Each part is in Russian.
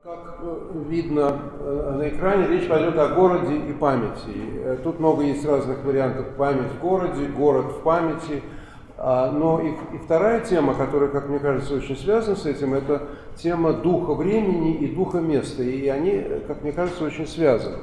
Как видно на экране, речь пойдет о городе и памяти. Тут много есть разных вариантов: память в городе, город в памяти. Но и вторая тема, которая, как мне кажется, очень связана с этим, это тема духа времени и духа места. И они, как мне кажется, очень связаны.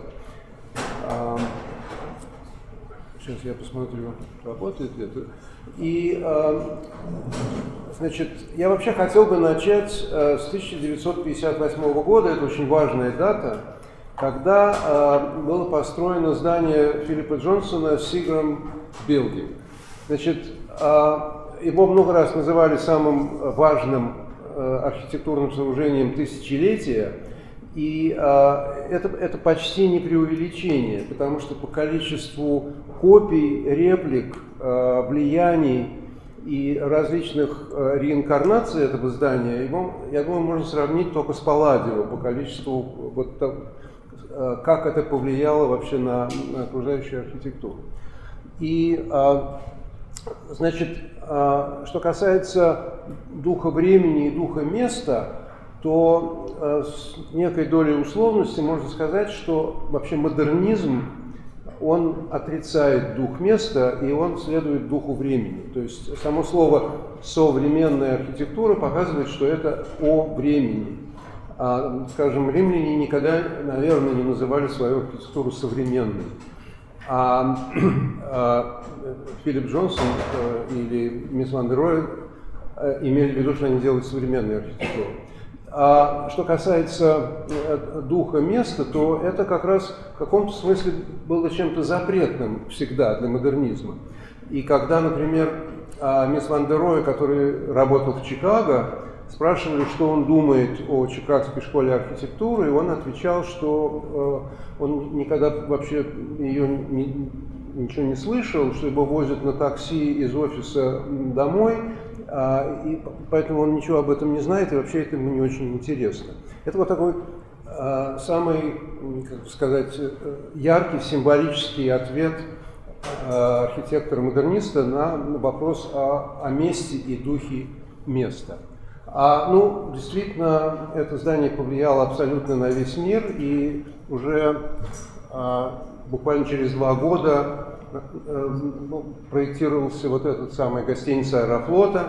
Сейчас я посмотрю, работает это. И, значит, я вообще хотел бы начать с 1958 года, это очень важная дата, когда было построено здание Филиппа Джонсона Seagram Building. Значит, его много раз называли самым важным архитектурным сооружением тысячелетия, и это почти не преувеличение, потому что по количеству копий, реплик, влияний и различных реинкарнаций этого здания, его, я думаю, можно сравнить только с Палладио по количеству, вот, как это повлияло вообще на окружающую архитектуру. И, значит, что касается духа времени и духа места, то с некой долей условности можно сказать, что вообще модернизм, он отрицает дух места, и он следует духу времени. То есть само слово «современная архитектура» показывает, что это о времени. Скажем, римляне никогда, наверное, не называли свою архитектуру современной. Филипп Джонсон или мисс Ван дер Рой имели в виду, что они делают современную архитектуру. А что касается духа места, то это как раз в каком-то смысле было чем-то запретным всегда для модернизма. И когда, например, мисс Ван дер Рой, который работал в Чикаго, спрашивали, что он думает о Чикагской школе архитектуры, и он отвечал, что он никогда вообще ничего не слышал, что его возят на такси из офиса домой, и поэтому он ничего об этом не знает, и вообще это ему не очень интересно. Это вот такой самый, как сказать, яркий символический ответ архитектора-модерниста на вопрос о месте и духе места. Ну, действительно, это здание повлияло абсолютно на весь мир, и уже буквально через 2 года проектировался вот этот самый гостиница Аэрофлота,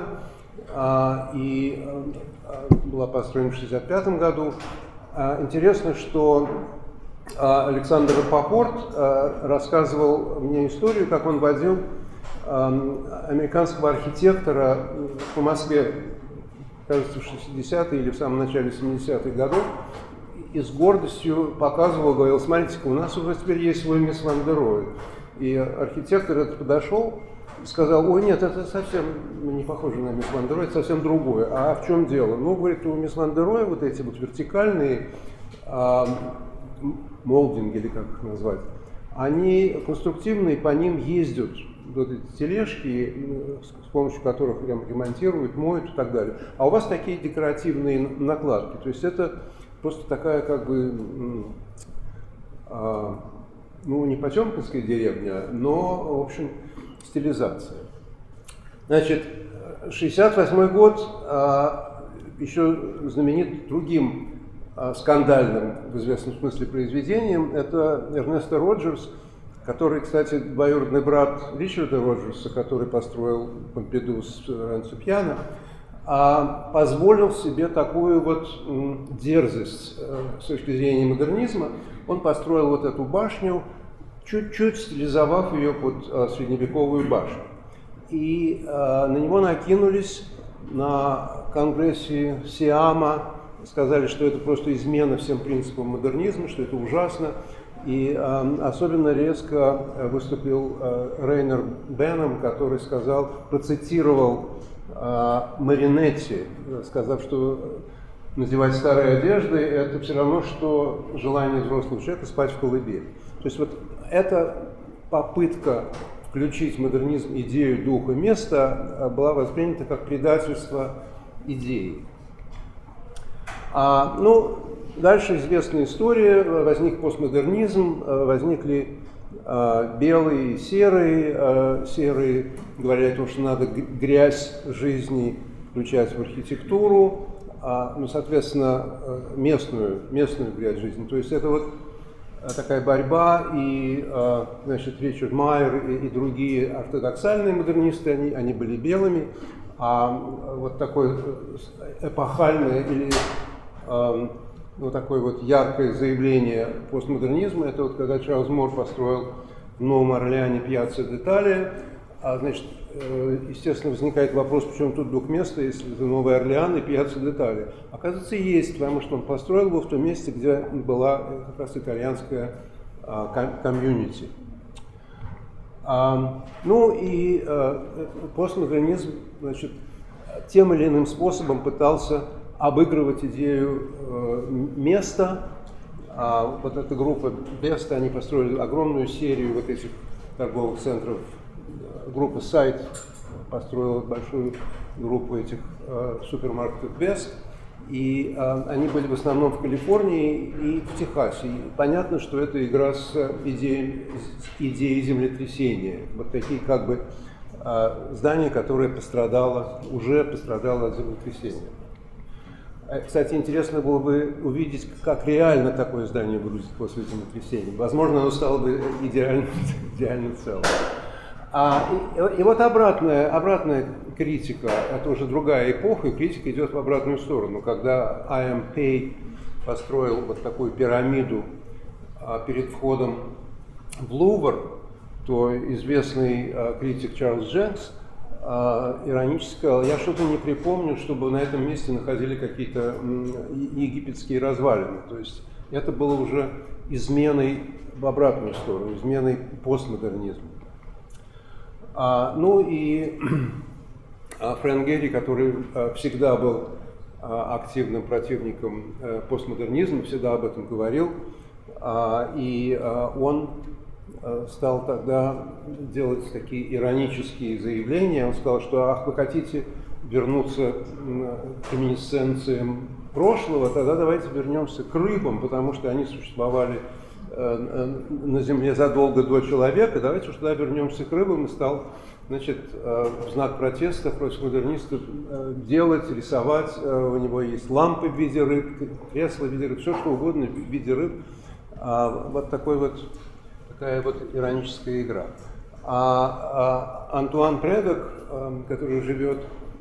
и была построена в 1965 году. Интересно, что Александр Рапопорт рассказывал мне историю, как он водил американского архитектора по Москве, кажется, в 60-е или в самом начале 70-х годов, и с гордостью показывал, говорил: смотрите-ка, у нас уже теперь есть свой мисс Ван дер Рой. И архитектор этот подошел и сказал: ой, нет, это совсем не похоже на мисс Ван дер Рой, это совсем другое. А в чем дело? Ну, говорит, у мисс Ван дер Рой вот эти вот вертикальные молдинги, или как их назвать, они конструктивные, по ним ездят вот эти тележки, с помощью которых ремонтируют, моют и так далее. А у вас такие декоративные накладки. То есть это просто такая, как бы, ну, не потемкинская деревня, но, в общем, стилизация. Значит, 1968 год еще знаменит другим скандальным, в известном смысле, произведением. Это Эрнесто Роджерс, который, кстати, двоюродный брат Ричарда Роджерса, который построил Помпиду с Ренцо Пьяно, позволил себе такую вот дерзость с точки зрения модернизма. Он построил вот эту башню, чуть-чуть стилизовав ее под средневековую башню. И на него накинулись на конгрессе Сиама, сказали, что это просто измена всем принципам модернизма, что это ужасно. И особенно резко выступил Рейнер Беннем, который сказал, процитировал Маринетти, сказав, что надевать старые одежды – это все равно, что желание взрослого человека спать в колыбели. То есть вот эта попытка включить в модернизм идею духа места была воспринята как предательство идеи. Ну, дальше известная история. Возник постмодернизм, возникли белые и серые. Серые говорили о том, что надо грязь жизни включать в архитектуру, ну, соответственно, местную грязь жизни. То есть это вот такая борьба, и, значит, Ричард Майер и другие ортодоксальные модернисты, они были белыми, а вот такое эпохальное или ну, такое вот яркое заявление постмодернизма, это вот когда Чарльз Мор построил в Новом Орлеане Пьяцца д'Италия, значит, естественно, возникает вопрос, почему тут двух мест, если это Новый Орлеан и Пьяцца д'Италия. Оказывается, есть, потому что он построил его в том месте, где была как раз итальянская комьюнити. Ну и постмодернизм, значит, тем или иным способом пытался обыгрывать идею места. Вот эта группа Беста, они построили огромную серию вот этих торговых центров. Группа Сайт построила большую группу этих супермаркетов Best, и они были в основном в Калифорнии и в Техасе. И понятно, что это игра с идеей землетрясения. Вот такие как бы здания, которое уже пострадало от землетрясения. Кстати, интересно было бы увидеть, как реально такое здание выглядит после землетрясения. Возможно, оно стало бы идеально целым. И вот обратная критика, это уже другая эпоха, и критика идет в обратную сторону. Когда I.M. Pei построил вот такую пирамиду перед входом в Лувр, то известный критик Чарльз Дженкс иронически сказал: я что-то не припомню, чтобы на этом месте находили какие-то египетские развалины. То есть это было уже изменой в обратную сторону, изменой постмодернизма. Ну и Фрэнк Герри, который всегда был активным противником постмодернизма, всегда об этом говорил, и он стал тогда делать такие иронические заявления. Он сказал, что ах, вы хотите вернуться к реминисценциям прошлого, тогда давайте вернемся к рыбам, потому что они существовали на Земле задолго до человека, давайте уж тогда вернемся к рыбам, и стал, значит, в знак протеста против модернистов делать, рисовать. У него есть лампы в виде рыб, кресла в виде рыб, все что угодно в виде рыб. Вот такая вот ироническая игра. Антуан Предок, который живет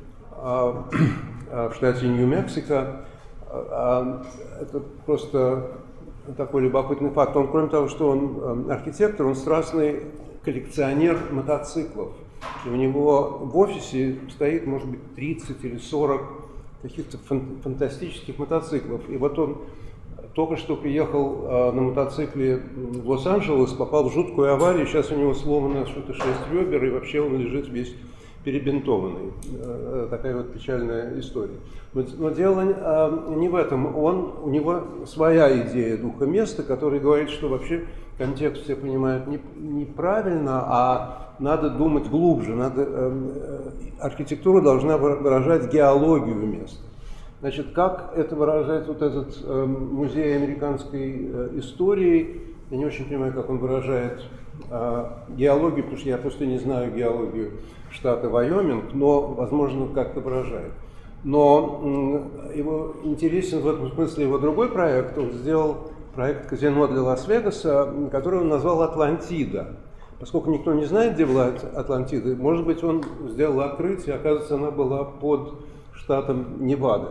в штате Нью-Мексико, это просто такой любопытный факт. Он, кроме того, что он архитектор, он страстный коллекционер мотоциклов. И у него в офисе стоит, может быть, 30 или 40 каких-то фантастических мотоциклов. И вот он только что приехал на мотоцикле в Лос-Анджелес, попал в жуткую аварию, сейчас у него сломано что-то 6 ребер, и вообще он лежит весь перебинтованный. Такая вот печальная история. Но дело не в этом. У него своя идея духа места, который говорит, что вообще контекст все понимают неправильно, а надо думать глубже. Архитектура должна выражать геологию места. Значит, как это выражает вот этот музей американской истории? Я не очень понимаю, как он выражает геологию, потому что я просто не знаю геологию штата Вайоминг, но, возможно, как-то выражает. Но его интересен в этом смысле его другой проект. Он сделал проект казино для Лас-Вегаса, который он назвал «Атлантида». Поскольку никто не знает, где была Атлантида, может быть, он сделал открытие, оказывается, она была под штатом Невада.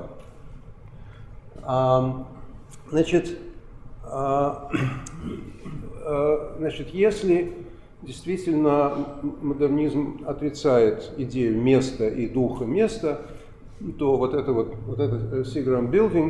Значит, если действительно модернизм отрицает идею места и духа места, то вот это Seagram Building,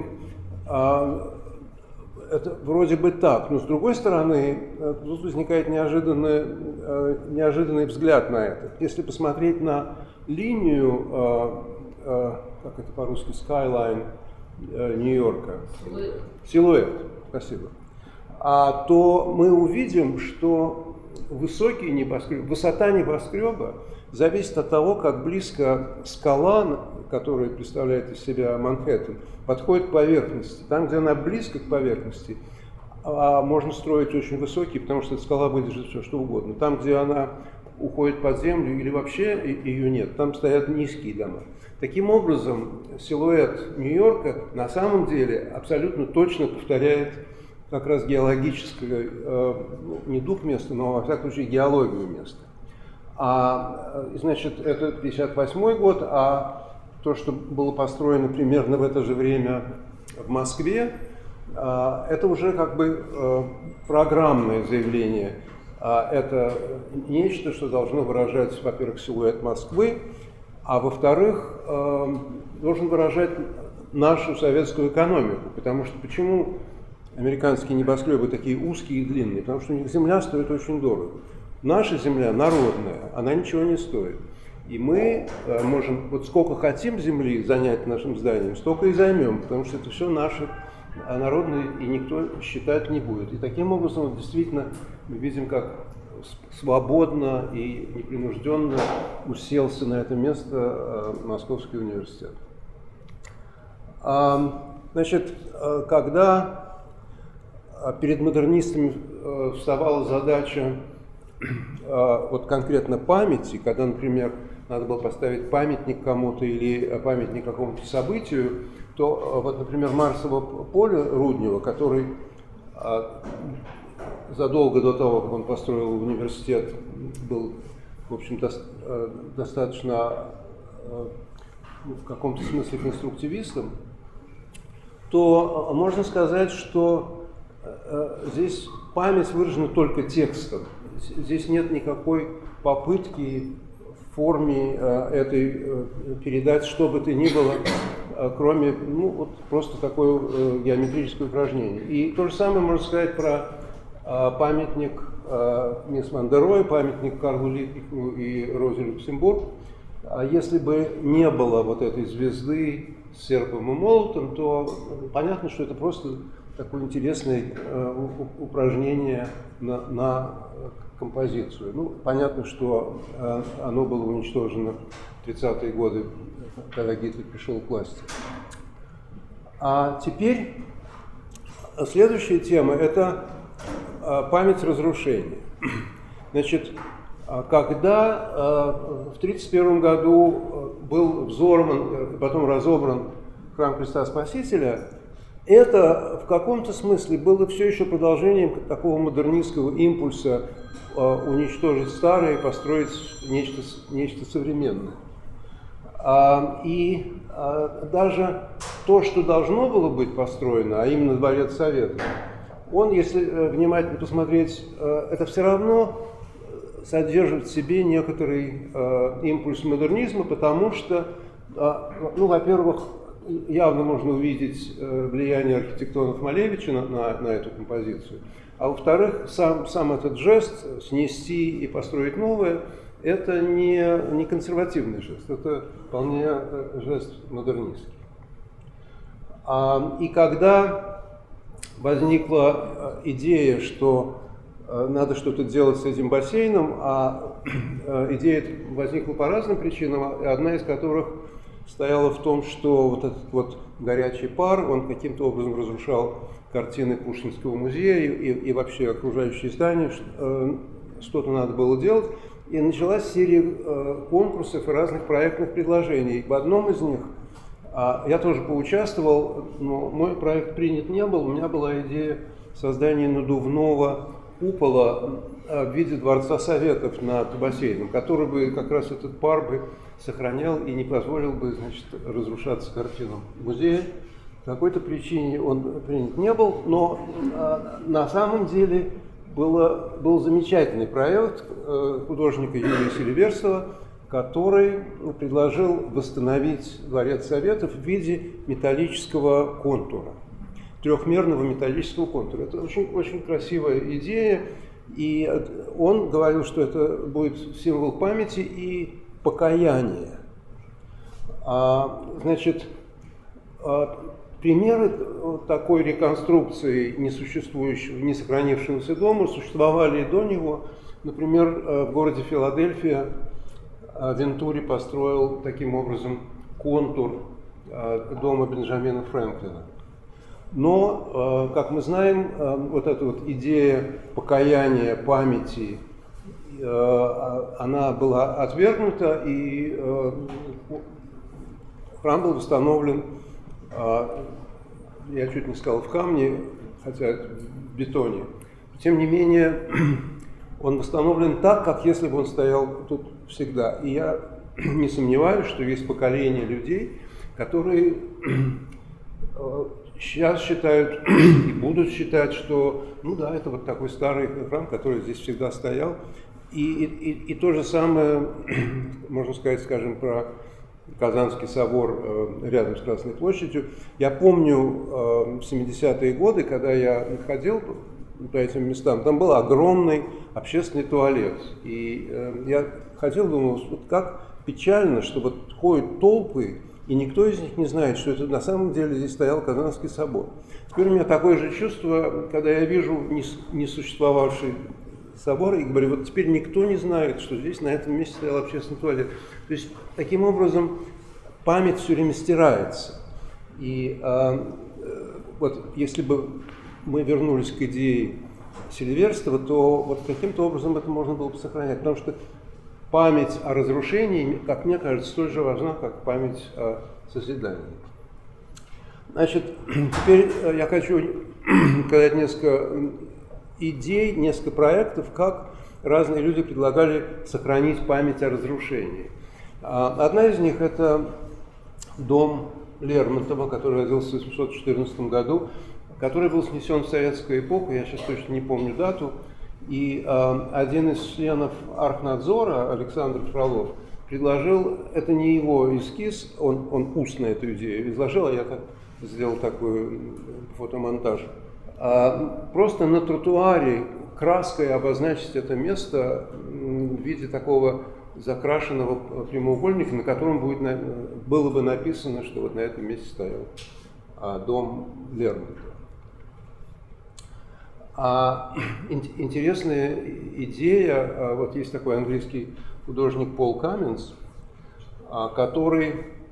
это вроде бы так, но с другой стороны, тут возникает неожиданный взгляд на это. Если посмотреть на линию, как это по-русски, skyline Нью-Йорка, силуэт, спасибо, то мы увидим, что высота небоскреба зависит от того, как близко скала, которая представляет из себя Манхэттен, подходит к поверхности. Там, где она близко к поверхности, можно строить очень высокие, потому что эта скала выдержит все, что угодно. Там, где она уходит под землю или вообще ее нет. Там стоят низкие дома. Таким образом, силуэт Нью-Йорка на самом деле абсолютно точно повторяет как раз геологическое, не дух места, но, во всяком случае, геологию места. Значит, это 1958 год, а то, что было построено примерно в это же время в Москве, это уже как бы программное заявление. Это нечто, что должно выражать, во-первых, силуэт Москвы, а во-вторых, должен выражать нашу советскую экономику. Потому что почему американские небоскребы такие узкие и длинные? Потому что у них земля стоит очень дорого. Наша земля народная, она ничего не стоит. И мы можем, вот сколько хотим земли занять нашим зданием, столько и займем, потому что это все наше, народное, и никто считать не будет. И таким образом, действительно, мы видим, как свободно и непринужденно уселся на это место Московский университет. Значит, когда перед модернистами вставала задача вот конкретно памяти, когда, например, надо было поставить памятник кому-то или памятник какому-то событию, то вот, например, Марсово поле Руднева, который задолго до того, как он построил университет, был, в общем, достаточно в каком-то смысле конструктивистом, то можно сказать, что здесь память выражена только текстом. Здесь нет никакой попытки в форме этой передать что бы то ни было, кроме вот просто такое геометрическое упражнение. И то же самое можно сказать про памятник мисс Ван дер Рой, памятник Карлу Липпиху и Розе Люксембург. А если бы не было вот этой звезды с серпом и молотом, то понятно, что это просто такое интересное упражнение на композицию. Ну, понятно, что оно было уничтожено в 30-е годы, когда Гитлер пришел к власти. А теперь следующая тема – это память разрушения. Значит, когда в 1931 году был взорван, потом разобран храм Христа Спасителя, это в каком-то смысле было все еще продолжением такого модернистского импульса уничтожить старое и построить нечто современное. И даже то, что должно было быть построено, а именно Дворец Советов, он, если внимательно посмотреть, это все равно содержит в себе некоторый импульс модернизма, потому что, ну, во-первых, явно можно увидеть влияние архитектонов Малевича на эту композицию, а во-вторых, сам этот жест снести и построить новое, это не консервативный жест, это вполне жест модернистский. И когда возникла идея, что надо что-то делать с этим бассейном, а идея возникла по разным причинам, одна из которых стояла в том, что вот этот вот горячий пар, он каким-то образом разрушал картины Пушкинского музея и вообще окружающие здания, что-то надо было делать. И началась серия конкурсов и разных проектных предложений. В одном из них я тоже поучаствовал, но мой проект принят не был. У меня была идея создания надувного купола в виде Дворца Советов над бассейном, который бы как раз этот пар бы сохранял и не позволил бы, значит, разрушаться картинам музея. По какой-то причине он принят не был, но на самом деле был замечательный проект художника Юрия Селиверстова, который предложил восстановить Дворец Советов в виде металлического контура, трехмерного металлического контура. Это очень, очень красивая идея, и он говорил, что это будет символ памяти и покаяния. Значит, примеры такой реконструкции несуществующего, не сохранившегося дома существовали и до него. Например, в городе Филадельфия Вентури построил таким образом контур дома Бенджамина Фрэнклина. Но, как мы знаем, вот эта вот идея покаяния, памяти она была отвергнута, и храм был восстановлен, я чуть не сказал в камне, хотя в бетоне. Тем не менее, он восстановлен так, как если бы он стоял тут всегда. И я не сомневаюсь, что есть поколение людей, которые сейчас считают и будут считать, что, ну да, это вот такой старый храм, который здесь всегда стоял. И то же самое, можно сказать, скажем, про Казанский собор рядом с Красной площадью. Я помню в 70-е годы, когда я ходил по этим местам, там был огромный общественный туалет. И я ходил, думал, вот как печально, что вот ходят толпы, и никто из них не знает, что это на самом деле здесь стоял Казанский собор. Теперь у меня такое же чувство, когда я вижу несуществовавший собор, и говорю, вот теперь никто не знает, что здесь на этом месте стоял общественный туалет. То есть, таким образом, память все время стирается. И вот если бы мы вернулись к идее Селиверстова, то вот каким-то образом это можно было бы сохранять. Потому что память о разрушении, как мне кажется, столь же важна, как память о созидании. Значит, теперь я хочу сказать несколько идей, несколько проектов, как разные люди предлагали сохранить память о разрушении. Одна из них – это дом Лермонтова, который родился в 1814 году, который был снесен в советскую эпоху, я сейчас точно не помню дату, и один из членов Архнадзора, Александр Фролов, предложил, это не его эскиз, он устно эту идею изложил, а я сделал такой фотомонтаж, просто на тротуаре краской обозначить это место в виде такого закрашенного прямоугольника, на котором было бы написано, что вот на этом месте стоял дом Лермонтова. Интересная идея, вот есть такой английский художник Пол Каменс, который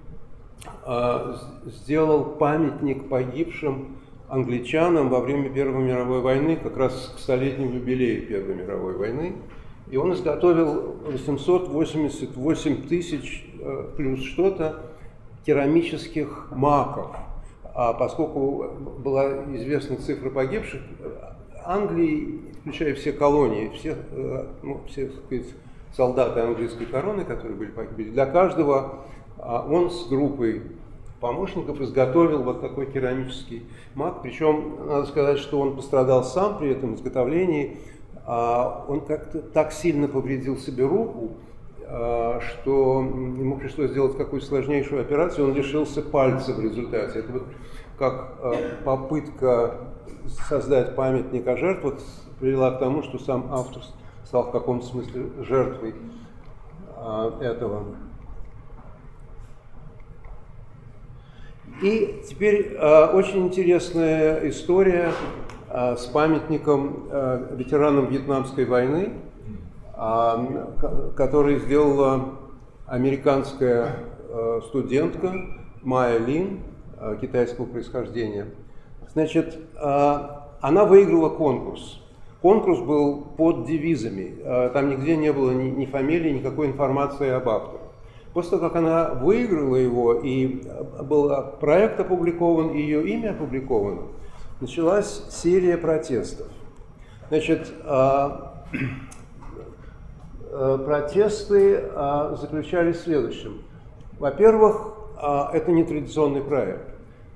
сделал памятник погибшим англичанам во время Первой мировой войны, как раз к столетнему юбилею Первой мировой войны. И он изготовил 888 тысяч плюс что-то керамических маков. А поскольку была известна цифра погибших, Англии, включая все колонии, все так сказать, солдаты английской короны, которые были погибли, для каждого он с группой помощников изготовил вот такой керамический мак. Причем, надо сказать, что он пострадал сам при этом изготовлении. Он как-то так сильно повредил себе руку, что ему пришлось сделать какую-то сложнейшую операцию, он лишился пальца в результате. Это вот как попытка создать памятник о жертвах привела к тому, что сам автор стал в каком-то смысле жертвой этого. И теперь очень интересная история с памятником ветеранам Вьетнамской войны, который сделала американская студентка Майя Лин, китайского происхождения. Значит, она выиграла конкурс. Конкурс был под девизами. Там нигде не было ни фамилии, никакой информации об авторе. После того, как она выиграла его, и был проект опубликован, и ее имя опубликовано, началась серия протестов. Значит, протесты заключались в следующем. Во-первых, это нетрадиционный проект.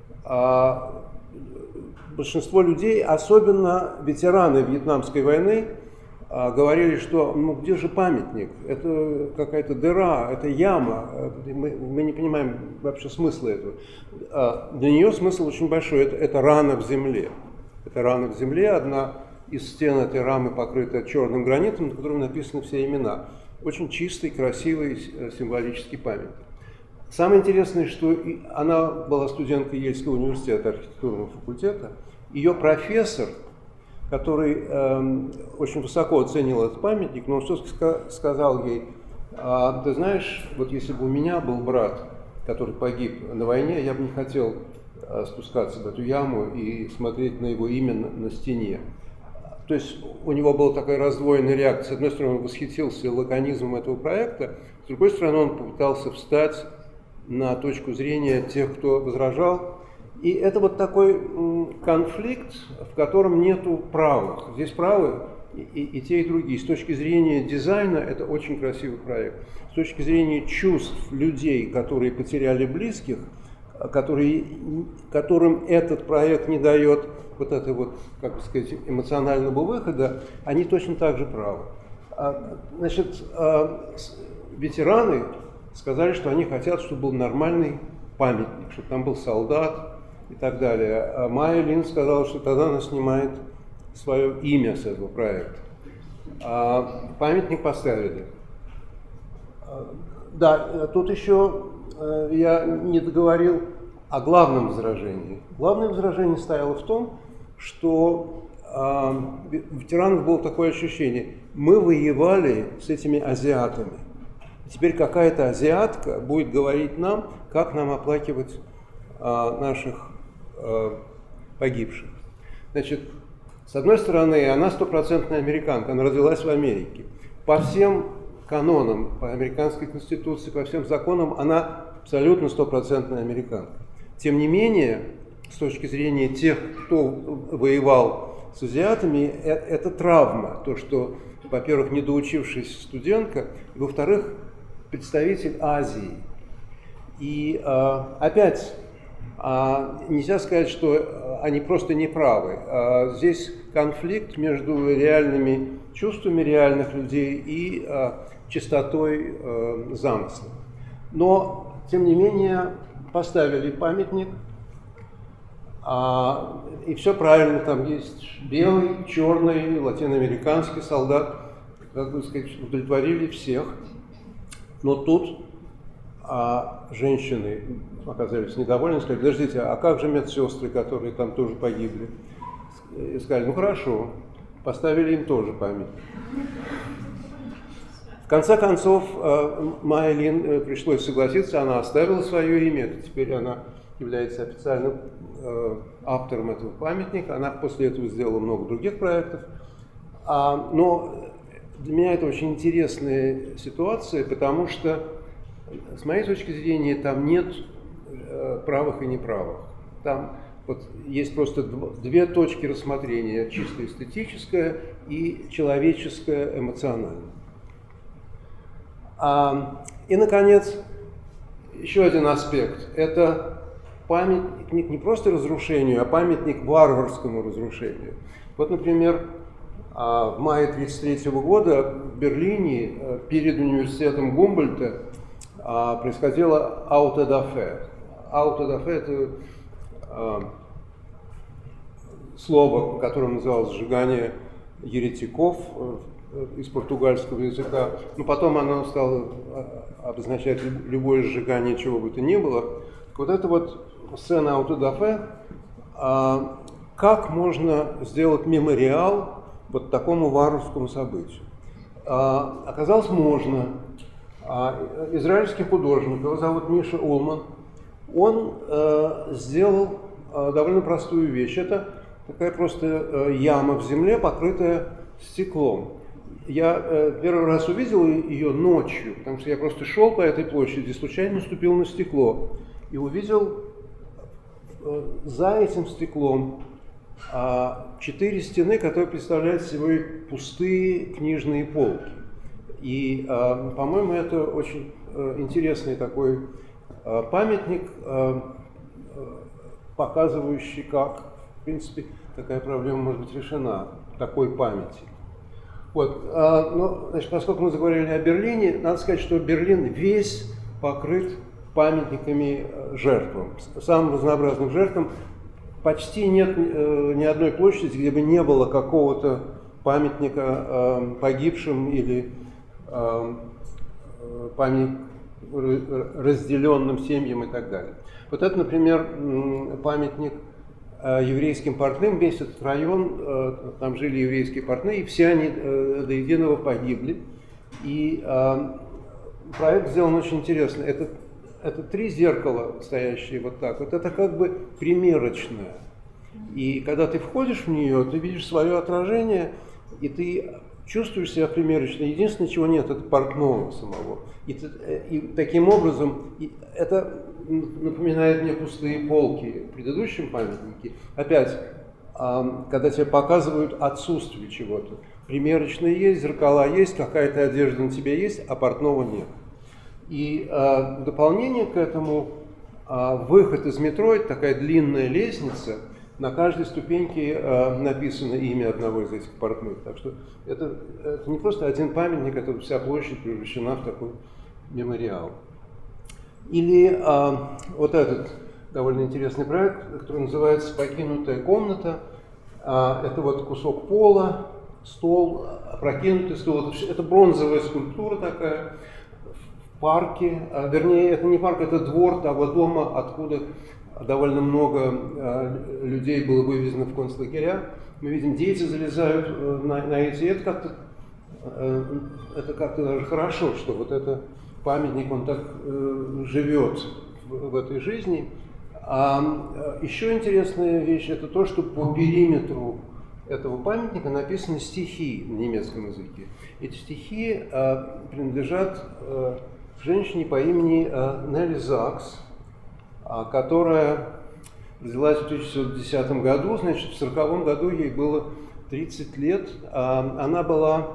Большинство людей, особенно ветераны Вьетнамской войны, говорили, что ну где же памятник? Это какая-то дыра, это яма. Мы не понимаем вообще смысла этого. Для нее смысл очень большой. Это рана в земле. Это рана в земле. Одна из стен этой рамы покрыта черным гранитом, на котором написаны все имена. Очень чистый, красивый, символический памятник. Самое интересное, что она была студенткой Ельского университета архитектурного факультета. Ее профессор, который очень высоко оценил этот памятник, но он все-таки сказал ей: ты знаешь, вот если бы у меня был брат, который погиб на войне, я бы не хотел спускаться в эту яму и смотреть на его имя на стене. то есть у него была такая раздвоенная реакция. С одной стороны, он восхитился лаконизмом этого проекта, с другой стороны, он попытался встать на точку зрения тех, кто возражал. И это вот такой конфликт, в котором нету правых. Здесь правы и те, и другие. С точки зрения дизайна это очень красивый проект. С точки зрения чувств людей, которые потеряли близких, которым этот проект не дает вот это вот, как бы сказать, эмоционального выхода, они точно так же правы. Значит, ветераны сказали, что они хотят, чтобы был нормальный памятник, чтобы там был солдат и так далее. А Майя Лин сказала, что тогда она снимает свое имя с этого проекта. Памятник поставили. Да, тут еще я не договорил о главном возражении. Главное возражение стояло в том, что у ветеранов было такое ощущение: мы воевали с этими азиатами. Теперь какая-то азиатка будет говорить нам, как нам оплакивать наших погибших. Значит, с одной стороны, она стопроцентная американка, она родилась в Америке. По всем канонам, по американской конституции, по всем законам, она абсолютно стопроцентная американка. Тем не менее, с точки зрения тех, кто воевал с азиатами, это травма. То, что, во-первых, недоучившаяся студентка, и, во-вторых, представитель Азии. И опять, нельзя сказать, что они просто неправы. Здесь конфликт между реальными чувствами реальных людей и чистотой замысла. Но, тем не менее, поставили памятник, и все правильно, там есть белый, черный, латиноамериканский солдат, как бы сказать, удовлетворили всех. Но тут женщины оказались недовольны, сказали: подождите, а как же медсестры, которые там тоже погибли? И сказали: ну хорошо, поставили им тоже памятник. В конце концов, Майя Лин пришлось согласиться, она оставила свое имя, теперь она является официальным автором этого памятника, она после этого сделала много других проектов. Но для меня это очень интересная ситуация, потому что, с моей точки зрения, там нет правых и неправых. Там вот есть просто две точки рассмотрения: чисто эстетическое и человеческое, эмоциональное. И, наконец, еще один аспект. Это памятник не просто разрушению, а памятник варварскому разрушению. Вот, например, в мае 1933 года в Берлине перед университетом Гумбольдта происходило ауто-дафе. Ауто-дафе – это слово, которое называлось «сжигание еретиков» из португальского языка. Но потом оно стало обозначать любое сжигание чего бы то ни было. Вот эта вот сцена ауто-дафе, как можно сделать мемориал вот такому варварскому событию? Оказалось, можно. Израильский художник, его зовут Миша Улман, он сделал довольно простую вещь. Это такая просто яма в земле, покрытая стеклом. Я первый раз увидел ее ночью, потому что я просто шел по этой площади, случайно наступил на стекло и увидел за этим стеклом 4 стены, которые представляют собой пустые книжные полки. И, по-моему, это очень интересный такой памятник, показывающий, как, в принципе, такая проблема может быть решена, такой памяти. Вот, ну, значит, поскольку мы заговорили о Берлине, надо сказать, что Берлин весь покрыт памятниками жертвам, самым разнообразным жертвам. Почти нет ни одной площади, где бы не было какого-то памятника погибшим или памятник разделенным семьям и так далее. Вот это, например, памятник еврейским портным. Весь этот район, там жили еврейские портные, и все они до единого погибли. И проект сделан очень интересно. Это 3 зеркала, стоящие вот так. Вот это как бы примерочное. И когда ты входишь в нее, ты видишь свое отражение, и ты чувствуешь себя примерочной. Единственное, чего нет, это портного самого. И таким образом, это напоминает мне пустые полки в предыдущем памятнике. Опять, когда тебе показывают отсутствие чего-то. Примерочные есть, зеркала есть, какая-то одежда на тебе есть, а портного нет. И в дополнение к этому выход из метро – это такая длинная лестница. На каждой ступеньке написано имя одного из этих портных. Так что это не просто один памятник, это вся площадь превращена в такой мемориал. Или вот этот довольно интересный проект, который называется «Покинутая комната». Это вот кусок пола, стол, опрокинутый стол. Это бронзовая скульптура такая в парке. Вернее, это не парк, это двор того дома, откуда довольно много людей было вывезено в концлагеря. Мы видим, дети залезают на эти. Это как-то даже хорошо, что вот этот памятник, он так живет в этой жизни. А еще интересная вещь – это то, что по периметру этого памятника написаны стихи на немецком языке. Эти стихи принадлежат женщине по имени Нелли Закс, которая родилась в 1910 году, значит, в 1940 году ей было 30 лет. Она была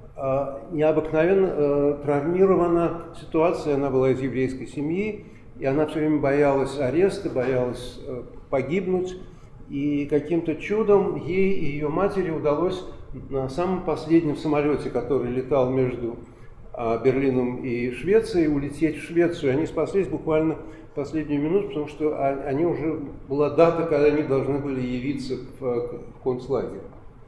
необыкновенно травмирована ситуацией, она была из еврейской семьи, и она все время боялась ареста, боялась погибнуть. И каким-то чудом ей и ее матери удалось на самом последнем самолете, который летал между Берлином и Швецией, улететь в Швецию. Они спаслись буквально в последнюю минуту, потому что они уже была дата, когда они должны были явиться в концлагерь.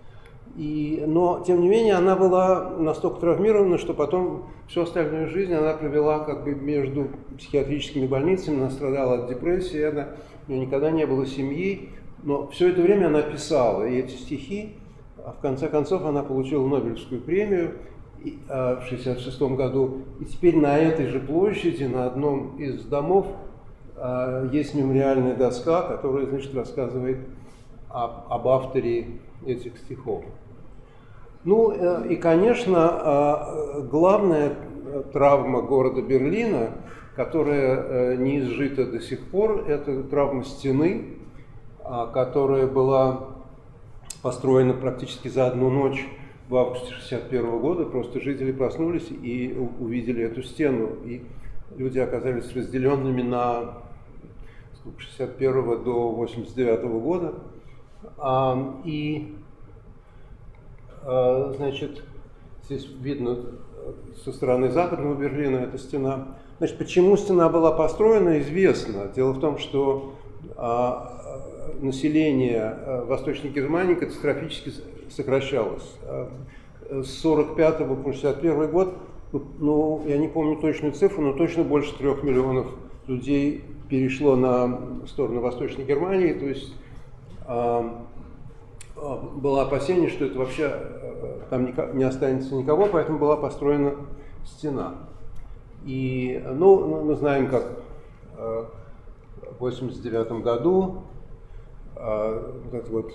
Но, тем не менее, она была настолько травмирована, что потом всю остальную жизнь она провела как бы между психиатрическими больницами, она страдала от депрессии, у нее никогда не было семьи, но все это время она писала и эти стихи, а в конце концов она получила Нобелевскую премию в 1966 году, и теперь на этой же площади, на одном из домов, есть мемориальная доска, которая, значит, рассказывает об авторе этих стихов. Ну и, конечно, главная травма города Берлина, которая не изжита до сих пор, это травма стены, которая была построена практически за одну ночь в августе 1961 года. Просто жители проснулись и увидели эту стену, и люди оказались разделенными на 1961 до 1989 года. Значит, здесь видно со стороны западного Берлина эта стена. Значит, почему стена была построена, известно. Дело в том, что население Восточной Германии катастрофически сокращалось. С 1945 по 1961 год, ну, я не помню точную цифру, но точно больше 3 миллионов людей перешло на сторону Восточной Германии, то есть было опасение, что это вообще там не останется никого, поэтому была построена стена. И, ну, мы знаем, как в 1989 году вот этот вот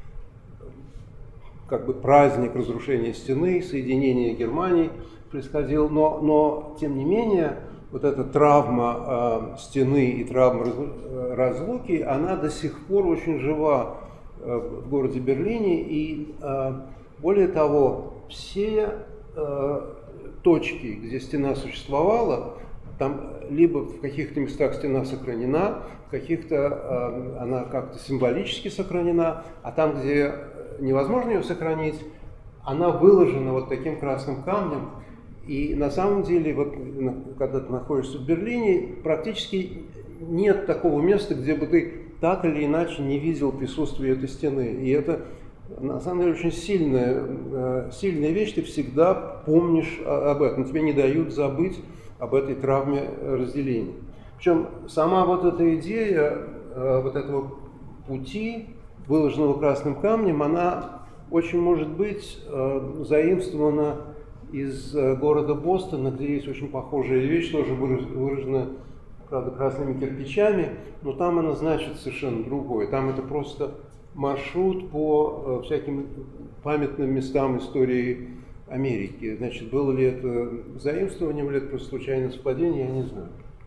как бы праздник разрушения стены, соединения Германии происходил, но тем не менее вот эта травма стены и травма разлуки, она до сих пор очень жива в городе Берлине, и более того, все точки, где стена существовала, там либо в каких-то местах стена сохранена, в каких-то она как-то символически сохранена, а там, где невозможно ее сохранить, она выложена вот таким красным камнем. И на самом деле, вот, когда ты находишься в Берлине, практически нет такого места, где бы ты так или иначе не видел присутствие этой стены. И это, на самом деле, очень сильная вещь, ты всегда помнишь об этом, тебе не дают забыть об этой травме разделения. Причем сама вот эта идея вот этого пути, выложенного красным камнем, она очень может быть заимствована из города Бостона, где есть очень похожая вещь, тоже выражена правда, красными кирпичами, но там она значит совершенно другое. Там это просто маршрут по всяким памятным местам истории Америки. Значит, было ли это заимствованием, или это просто случайное совпадение, я не знаю.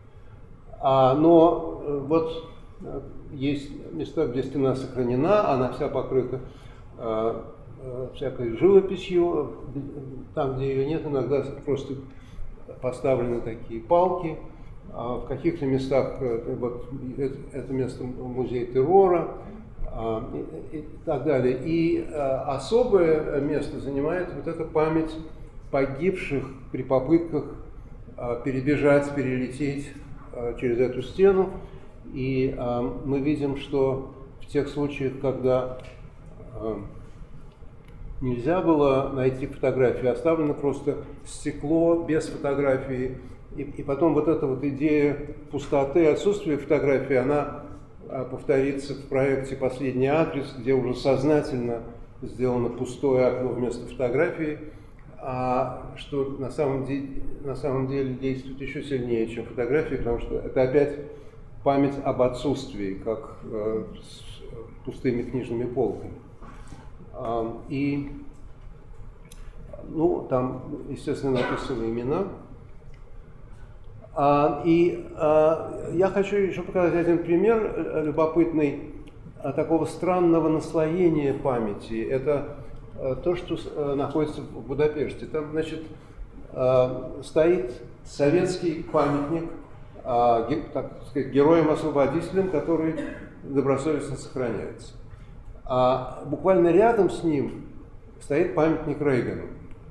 Но вот есть места, где стена сохранена, она вся покрыта всякой живописью. Там, где ее нет, иногда просто поставлены такие палки. В каких-то местах, вот это место музей террора и так далее. И особое место занимает вот эта память погибших при попытках перебежать, перелететь через эту стену. И мы видим, что в тех случаях, когда нельзя было найти фотографии, оставлено просто стекло без фотографии. И потом вот эта вот идея пустоты, отсутствия фотографии, она повторится в проекте «Последний адрес», где уже сознательно сделано пустое окно вместо фотографии, что на самом деле действует еще сильнее, чем фотографии, потому что это опять память об отсутствии, как с пустыми книжными полками. И, ну, там, естественно, написаны имена. Я хочу еще показать один пример любопытный такого странного наслоения памяти. Это то, что находится в Будапеште. Там, значит, стоит советский памятник, так сказать, героям-освободителям, который добросовестно сохраняется. Буквально рядом с ним стоит памятник Рейгану.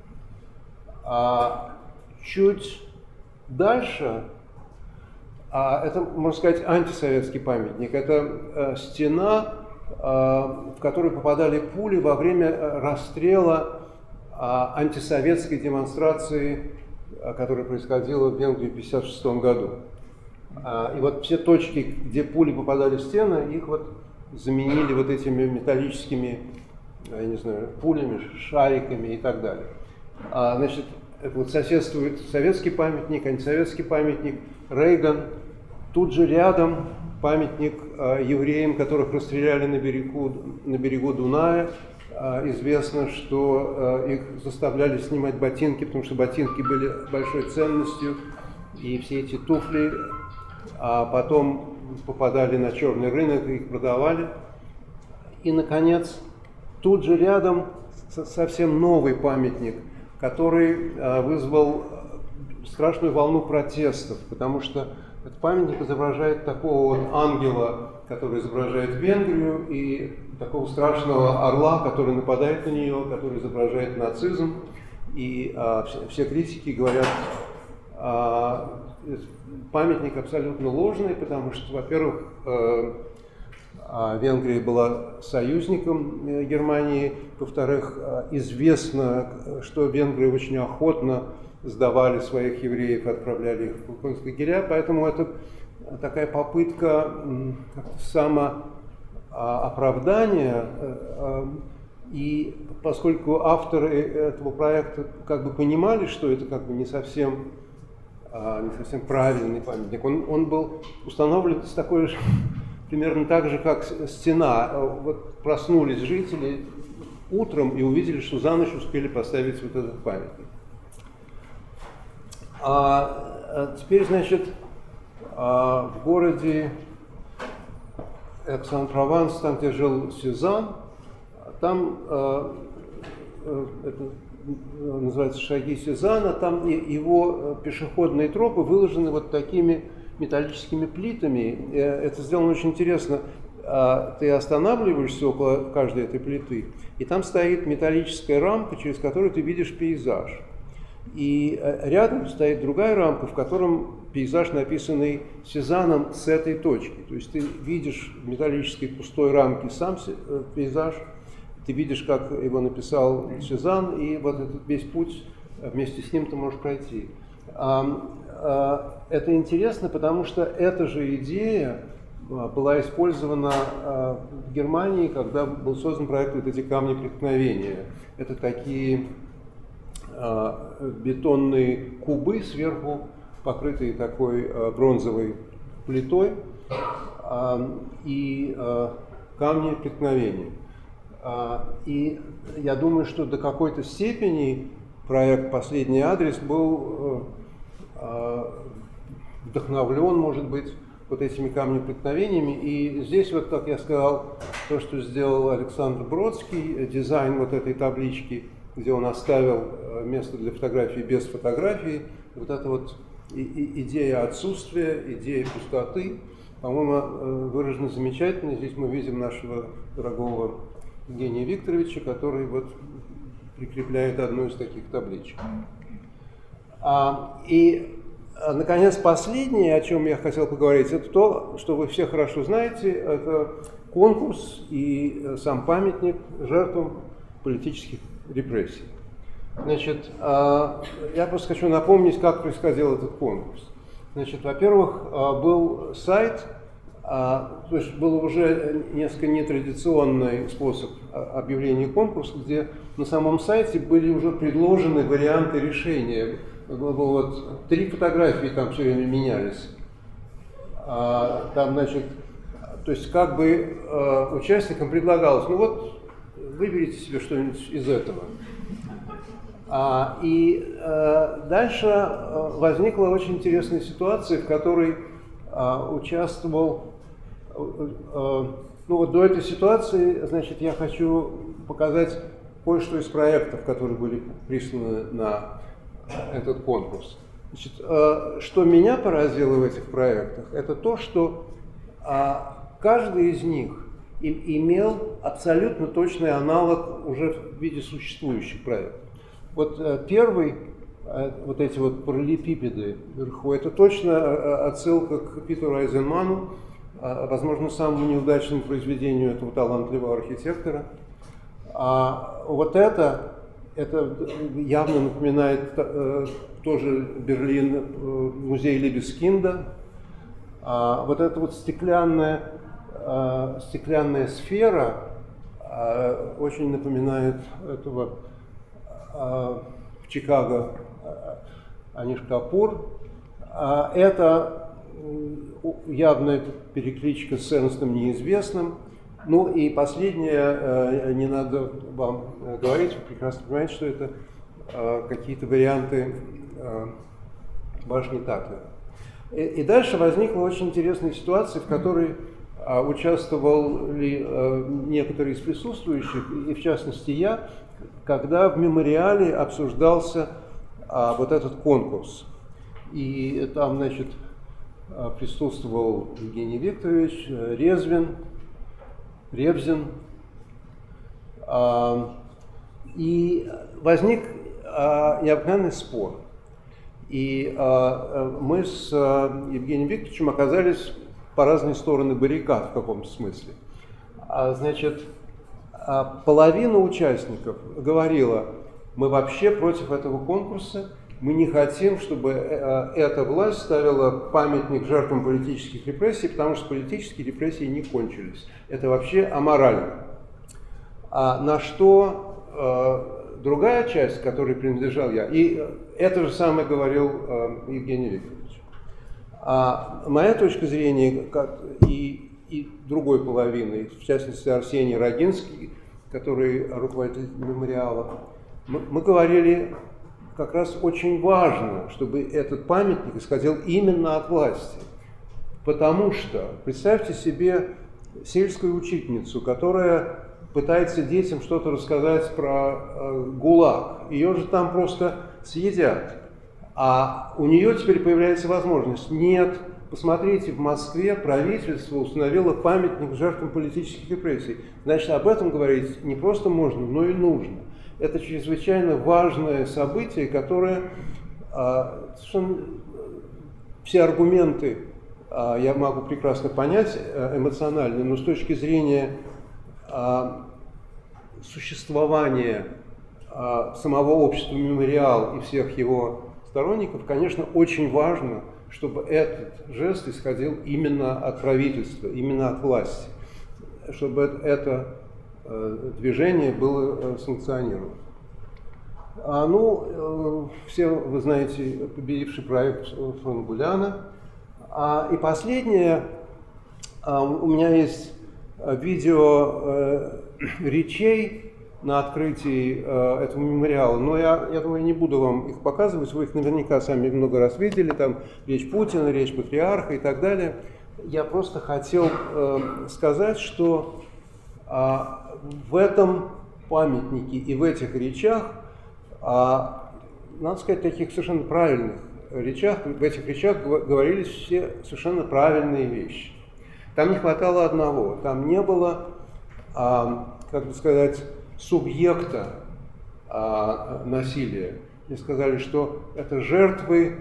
Чуть дальше, это, можно сказать, антисоветский памятник. Это стена, в которую попадали пули во время расстрела антисоветской демонстрации, которая происходила в Венгрии в 1956 году. И вот все точки, где пули попадали в стены, их вот заменили вот этими металлическими, я не знаю, пулями, шариками и так далее. Значит, это вот соседствует советский памятник, антисоветский памятник, Рейган. Тут же рядом памятник евреям, которых расстреляли на берегу Дуная. Известно, что их заставляли снимать ботинки, потому что ботинки были большой ценностью, и все эти туфли потом попадали на черный рынок, их продавали. И, наконец, тут же рядом совсем новый памятник, который вызвал страшную волну протестов, потому что этот памятник изображает такого вот ангела, который изображает Венгрию, и такого страшного орла, который нападает на нее, который изображает нацизм. И все критики говорят, памятник абсолютно ложный, потому что, во-первых, Венгрия была союзником Германии, во-вторых, известно, что Венгрия очень охотно сдавали своих евреев, отправляли их в концлагеря, поэтому это такая попытка самооправдания. И поскольку авторы этого проекта как бы понимали, что это как бы не совсем правильный памятник, он был установлен с такой же, примерно так же, как стена. Вот проснулись жители утром и увидели, что за ночь успели поставить вот этот памятник. Теперь, значит, в городе Экс-ан-Прованс, там, где жил Сезанн, там, это называется «Шаги Сезанна», там его пешеходные тропы выложены вот такими металлическими плитами. Это сделано очень интересно. Ты останавливаешься около каждой этой плиты, и там стоит металлическая рамка, через которую ты видишь пейзаж. И рядом стоит другая рамка, в котором пейзаж, написанный Сезанном с этой точки. То есть ты видишь в металлической пустой рамке сам пейзаж, ты видишь, как его написал Сезанн, и вот этот весь путь вместе с ним ты можешь пройти. Это интересно, потому что эта же идея была использована в Германии, когда был создан проект вот эти камни преткновения. Это такие бетонные кубы, сверху покрытые такой бронзовой плитой и камни преткновения. И я думаю, что до какой-то степени проект «Последний адрес» был вдохновлен, может быть, вот этими камнями преткновениями. И здесь, вот, как я сказал, то, что сделал Александр Бродский, дизайн вот этой таблички, где он оставил место для фотографии без фотографии, вот эта вот идея отсутствия, идея пустоты, по-моему, выражена замечательно. Здесь мы видим нашего дорогого Евгения Викторовича, который вот прикрепляет одну из таких табличек. И, наконец, последнее, о чем я хотел поговорить, это то, что вы все хорошо знаете, это конкурс и сам памятник жертвам политических репрессий. Значит, я просто хочу напомнить, как происходил этот конкурс. Значит, во-первых, был сайт, то есть был уже несколько нетрадиционный способ объявления конкурса, где на самом сайте были уже предложены варианты решения. Было вот 3 фотографии там все время менялись. Там, значит, то есть как бы участникам предлагалось, ну вот, выберите себе что-нибудь из этого. И дальше возникла очень интересная ситуация, в которой участвовал, ну вот до этой ситуации, значит, я хочу показать кое-что из проектов, которые были присланы на этот конкурс. Значит, что меня поразило в этих проектах, это то, что каждый из них имел абсолютно точный аналог уже в виде существующих проектов. Вот первый, вот эти вот параллелепипеды вверху, это точно отсылка к Питеру Айзенману, возможно, самому неудачному произведению этого талантливого архитектора. Вот это явно напоминает тоже Берлин, музей Либескинда. Вот эта вот стеклянная сфера очень напоминает этого в Чикаго Аниш Капур. Это явная перекличка с Эрнстом Неизвестным. Ну и последнее, не надо вам говорить, вы прекрасно понимаете, что это какие-то варианты башни Татлера. И дальше возникла очень интересная ситуация, в которой участвовали некоторые из присутствующих, и в частности я, когда в мемориале обсуждался вот этот конкурс. И там, значит, присутствовал Евгений Викторович, Ревзин, и возник необыкновенный спор. И мы с Евгением Викторовичем оказались по разные стороны баррикад в каком-то смысле. Значит, половина участников говорила: мы вообще против этого конкурса, мы не хотим, чтобы эта власть ставила памятник жертвам политических репрессий, потому что политические репрессии не кончились. Это вообще аморально. На что другая часть, к которой принадлежал я, и это же самое говорил Евгений Викторович. Моя точка зрения, и другой половины, в частности Арсений Рогинский, который руководитель мемориала, мы говорили, как раз очень важно, чтобы этот памятник исходил именно от власти. Потому что, представьте себе сельскую учительницу, которая пытается детям что-то рассказать про ГУЛАГ. Ее же там просто съедят. А у нее теперь появляется возможность: нет, посмотрите, в Москве правительство установило памятник жертвам политических репрессий. Значит, об этом говорить не просто можно, но и нужно. Это чрезвычайно важное событие, которое совершенно все аргументы я могу прекрасно понять эмоционально, но с точки зрения существования самого общества «Мемориал» и всех его сторонников, конечно, очень важно, чтобы этот жест исходил именно от правительства, именно от власти, чтобы это движение было санкционировано. Все вы знаете победивший проект фон Буляна. И последнее, у меня есть видео речей на открытии этого мемориала, но я думаю, не буду вам их показывать, вы их наверняка сами много раз видели, там речь Путина, речь патриарха и так далее. Я просто хотел сказать, что в этом памятнике и в этих речах, надо сказать, таких совершенно правильных речах, в этих речах говорились все совершенно правильные вещи. Там не хватало одного, там не было, как бы сказать, субъекта насилия. Мне сказали, что это жертвы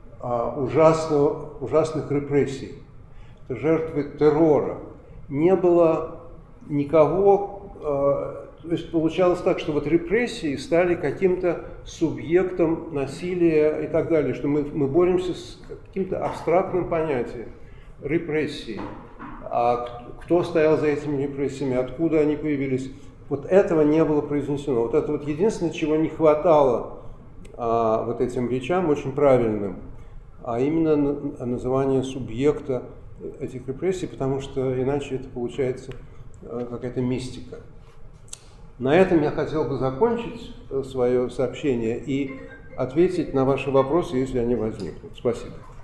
ужасных репрессий, это жертвы террора. Не было никого, то есть получалось так, что вот репрессии стали каким-то субъектом насилия и так далее, что мы боремся с каким-то абстрактным понятием репрессий. А кто стоял за этими репрессиями, откуда они появились, вот этого не было произнесено. Вот это вот единственное, чего не хватало вот этим речам очень правильным, а именно называние субъекта этих репрессий, потому что иначе это получается какая-то мистика. На этом я хотел бы закончить свое сообщение и ответить на ваши вопросы, если они возникнут. Спасибо.